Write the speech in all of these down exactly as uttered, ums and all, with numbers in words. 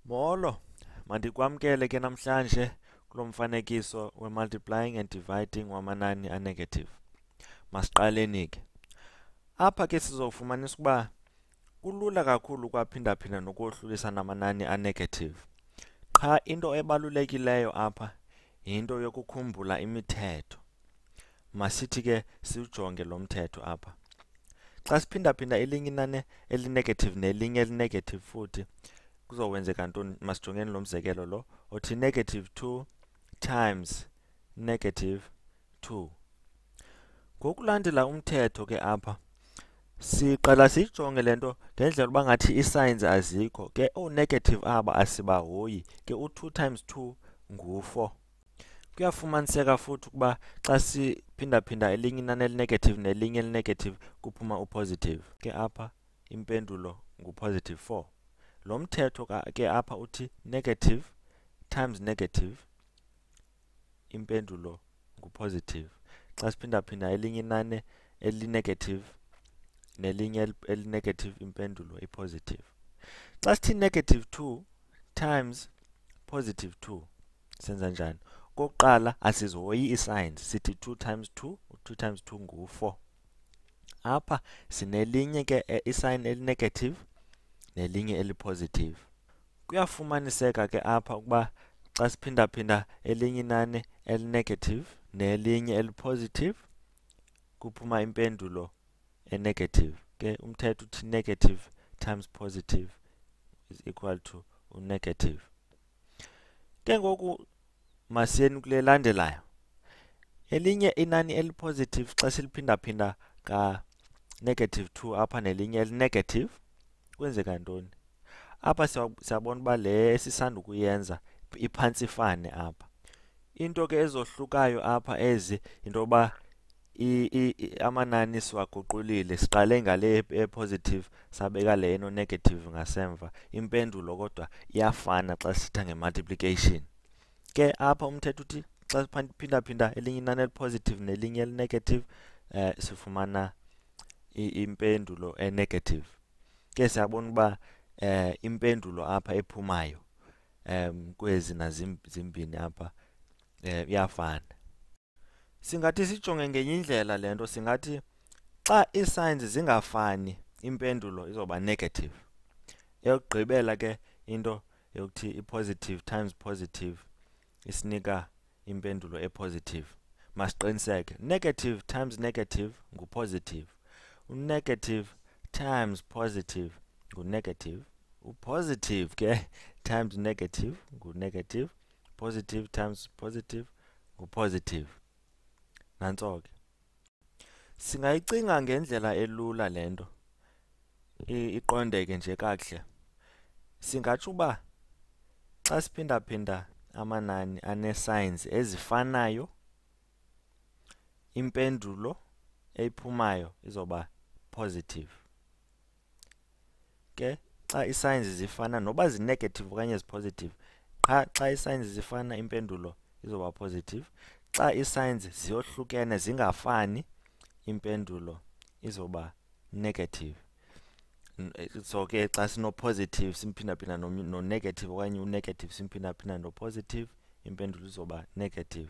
Molo, mandikwamkele ke namhlanje kulo mfanekiso we-multiplying and dividing wamanani a-negative. Masiqaleni ke. Apha ke sizofumanisa ukuba kulula kakhulu ukwaphinda-phinda nokohlulisa namanani a-negative. Qha into ebalulekileyo apha yinto yokukhumbula imithetho. Masithi ke siwujonge lo mthetho apha. Xa siphinda-phinda elinye inani eli-negative nelinye eli-negative futhi kuzokwenzeka ntoni? Masijongeni lo mzekelo lo othi negative two times negative two. Ngokulandela umthetho ke apha siqala siyijonge le nto ngendlela uba ngathi ii-signs azikho ke. Oo-negative aba asibahoyi ke, u-two times two ngu-four. Kuyafumaniseka futhi ukuba xa siphinda-phinda elinye inani eli-negative nelinye eli-negative kuphuma u-positive ke. Apha impendulo ngu-positive four. Lo mthetho ke apha uthi negative times negative, impendulo ngu-positive. Xa siphinda-phinda elinye inani eli-negative nelinye eli-negative, impendulo i-positive. Xa sithi negative two times positive two, senza njani? Okokuqala asizihoyi ii-signs, sithi two times two, two times two ngu-four. Apha sinelinye ke i-sign eli-negative nelinye eli-positive. Kuyafumaniseka ke apha ukuba xa siphinda-phinda elinye inani eli-negative nelinye eli-positive kuphuma impendulo e-negative ke. Umthetho uthi negative times positive is equal to u-negative. Ke ngoku masiyeni kule landelayo. Elinye inani eli-positive xa siliphinda-phinda ka-negative two apha nelinye eli-negative kwenzeka ntoni? Apha siyabona uba le esisanda ukuyenza iphantsifane apha. Into ke ezohlukayo apha ezi yinto yoba amanani siwaguqulile, siqale ngale e-positive sabeka le eno-negative ngasemva. Impendulo kodwa iyafana xa sithetha nge-multiplication. Ke apha umthetho uthi xa siphinda-phinda elinye inani eli-positive nelinye eli-negative eh, sifumana impendulo e-negative. Ke siyabona uba eh, impendulo apha ephumayo um kwezi nazimbini apha eh, iyafana. Singathi sijonge ngenye indlela le nto, singathi xa ii-signs zingafani impendulo izoba negative. Eyokugqibela ke into yokuthi i-positive times positive isinika impendulo e-positive. Masiqiniseke, negative times negative ngu-positive, u-negative times positive ngu-negative, u-positive ke times negative ngu-negative, positive times positive ngu-positive. Nantso ke. Singayicinga ngendlela elula le nto iqondeke nje kakuhle. Singatsho uba xa siphinda-phinda amanani ane-signs ezifanayo, impendulo ephumayo izoba positive. Ke xa ii-signs zifana noba zi-negative okanye zi-positive, qha xa ii-signs zifana impendulo izoba positive. Xa ii-signs ziyohlukene zingafani, impendulo izoba negative. So ke xa sino-positive simphinda-phinda no-negative okanye u-negative simphinda-phinda no-positive, impendulo izoba negative.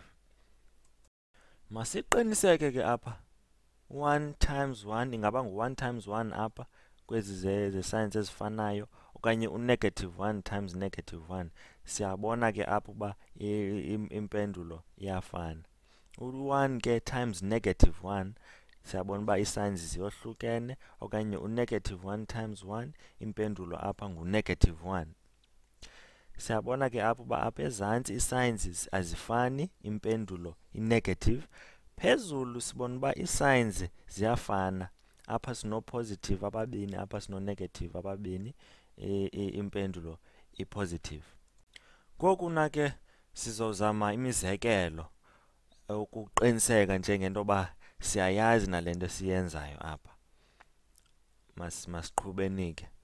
Masiqiniseke ke apha, one times one ingaba ngu-one times one apha kwezi ze-signs ezifanayo, okanye u-negative one times negative one. Siyabona ke apha uba impendulo iyafana. U-one ke times negative one, siyabona uba ii-signs ziyohlukene, okanye u-negative one times one, impendulo apha ngu-negative one. Siyabona ke apha uba apha ezantsi ii-signs azifani, impendulo i-negative. Phezulu sibona uba ii-signs ziyafana, apha sino-positive ababini, apha sino-negative ababini, impendulo i-positive. Ngokuna ke sizozama imizekelo ukuqiniseka nje ngento yoba siyayazi nale nto siyenzayo apha. Mas masiqhubeni ke.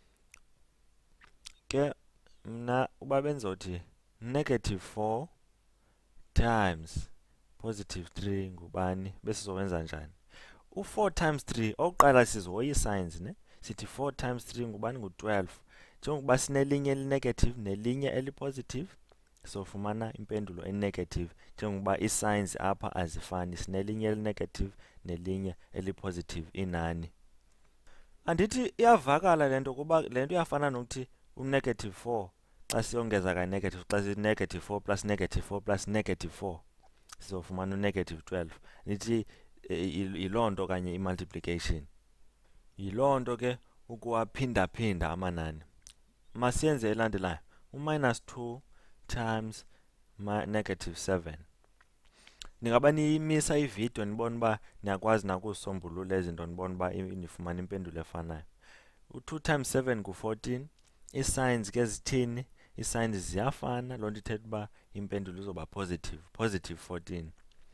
Ke mna uba benzothi negative four times positive three ngubani, besizowenza njani? U-four times three, okokuqala sizihoya ii-signs ne. Sithi four times three ngubani? Ngu-twelve. njengokuba sinelinye eli-negative nelinye eli-positive, sizofumana impendulo e-negative njengokuba ii-signs apha azifani, sinelinye eli-negative nelinye eli-positive inani. Andithi iyavakala le nto kuba le nto iyafana nokuthi u-negative four xa siyongeza ka-negative, xa si-negative four plus negative four plus negative four sizofumana u-negative twelve. Ndithi yiloo nto kanye i-multiplication. Yiloo nto ke ukuwaphindaphinda amanani. Masiyenze elandelayo. U-minus two times negative seven. Ningaba niyimisa ividiyo nibone uba niyakwazi na ukuzisombulula izinto, nibone uba nifumana impendulo efanayo. u-two times seven ngu-fourteen. Ii-signs ke zithini? Ii-signs ziyafana, loo nto ithetha uba impendulo izoba positive, positive fourteen.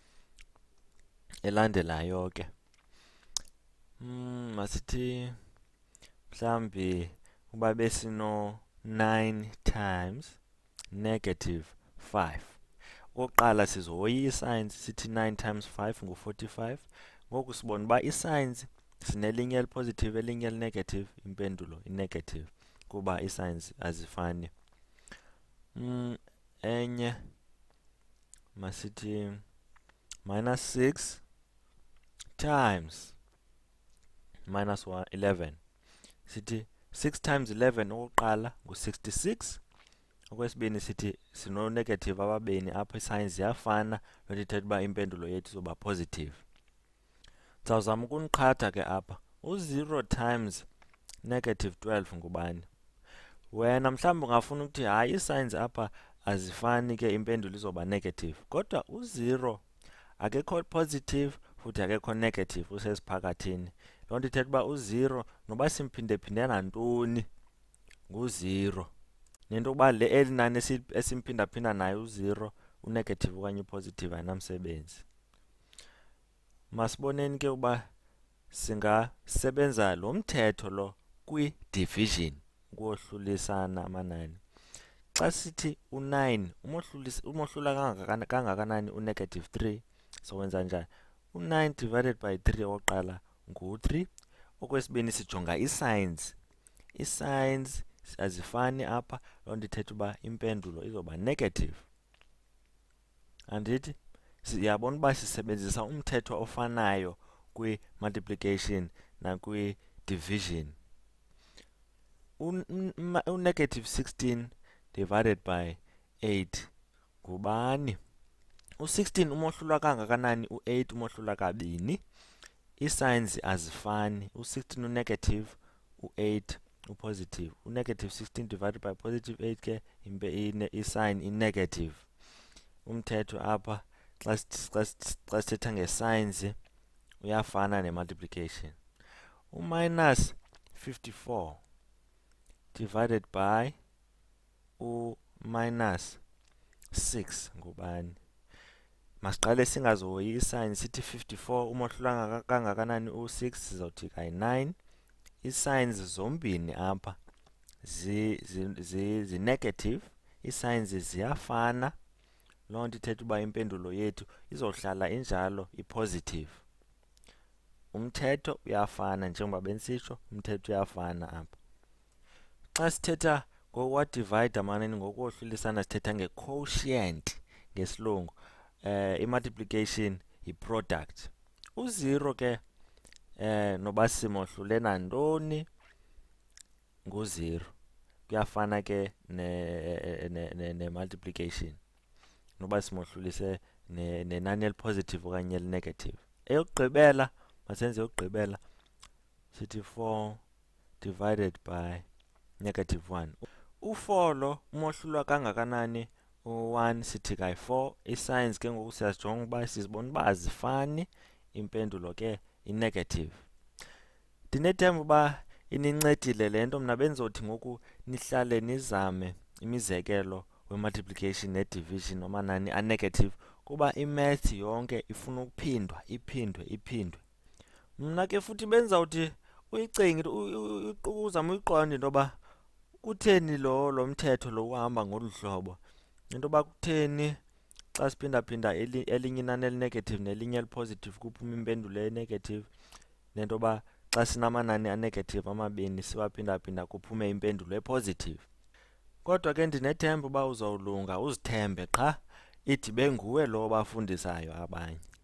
Elandelayo ke mm, masithi mhlawumbi uba besino nine times negative five. Okokuqala sizohoya ii-signs, sithi nine times five ngu-forty-five. Ngoku sibona uba ii-signs sinelinye eli-positive elinye eli-negative, impendulo i-negative kuba ii-signs azifani. Mm, enye masithi minus six times minus eleven. Sithi six times eleven okokuqala ngu-sixty-six. Okwesibini sithi sino-negative ababini apha, ii-signs ziyafana, loo nto ithetha uba impendulo yethu izoba positive. Ndizawuzama ukuniqhatha ke apha. u-zero times negative twelve ngubani? Wena mhlawumbi ungafuna ukuthi hayi ii-signs apha azifani ke impendulo izoba negative, kodwa u-zero akekho positive futhi akekho negative, usesiphakathini. Loo nto ithetha uba u-zero noba simphinde-phinde nantoni ngu-zero. Nento yokuba le eli nani esimphinda-phinda nayo u-zero, u-negative okanye u-positive ayinamsebenzi. Masiboneni ke uba singasebenza lo mthetho lo kwi-division, ukuwohlulisana amanani. Xa sithi u-nine umohlula kangakanani u-negative three, sowenza njani? u-nine divided by three okokuqala ngu-three. Okwesibini sijonga ii-signs. Ii-signs azifani apha, loo nto ithetha uba impendulo izoba negative. Andithi siyabona uba sisebenzisa umthetho ofanayo kwi-multiplication nakwi-division. U-negative sixteen divided by eight ngubani? u-sixteen umohlulwa kangakanani? u-eight umohlulwa kabini. Ii-signs azifani. u-sixteen u-negative, u-eight u-positive. u-negative sixteen divided by positive eight ke i-sign i-negative. Umthetho apha xa xa sithetha nge-signs uyafana ne-multiplication. U-minus fifty-four divided by u-minus six ngubani? Masiqale singazihoyi ii-signs, sithi fifty-four umohlulwa kangakanani? u-six, sizawuthi kayi-nine. Ii-signs zombini apha zi-negative, ii-signs ziyafana, loo nto ithetha uba impendulo yethu izohlala injalo, i-positive. Umthetho uyafana njengoba bendisitsho, umthetho uyafana apha. Xa sithetha ngokuwadivayida amanani ngokuwohlulisana sithetha nge-quotient ngesilungu. Uh, i-multiplication yi-product. u-zero ke eh noba simohlule nantoni ngu-zero, kuyafana ke ne-multiplication noba simohlulise nenani eli-positive okanye eli-negative. Eyokugqibela, masenze eyokugqibela, sithi four divided by negative one. u-four lo umohlulwa kangakanani? u-one, sithi kayi-four. Ii-signs ke ngoku siyazijonga uba sizibona uba azifani, impendulo ke i-negative. Ndinethemba uba inincedile le nto. Mna bendizothi ngoku nihlale nizame imizekelo we-multiplication ne-division amanani a-negative kuba i-math yonke ifuna ukuphindwa, iphindwe, iphindwe. Mna ke futhi bendizawuthi uyicinge, uzame uyiqonda into yoba kutheni lo lo mthetho lo uhamba ngolu hlobo. Into yoba kutheni xa siphinda-phinda elinye inani eli-negative nelinye eli-positive kuphuma impendulo e-negative, nento yoba xa sinamanani anegative amabini siwaphinda-phinda kuphume impendulo epositive. Kodwa ke ndinethemba uba uzawulunga uzithembe qha idibe nguwe lo bafundisayo abanye.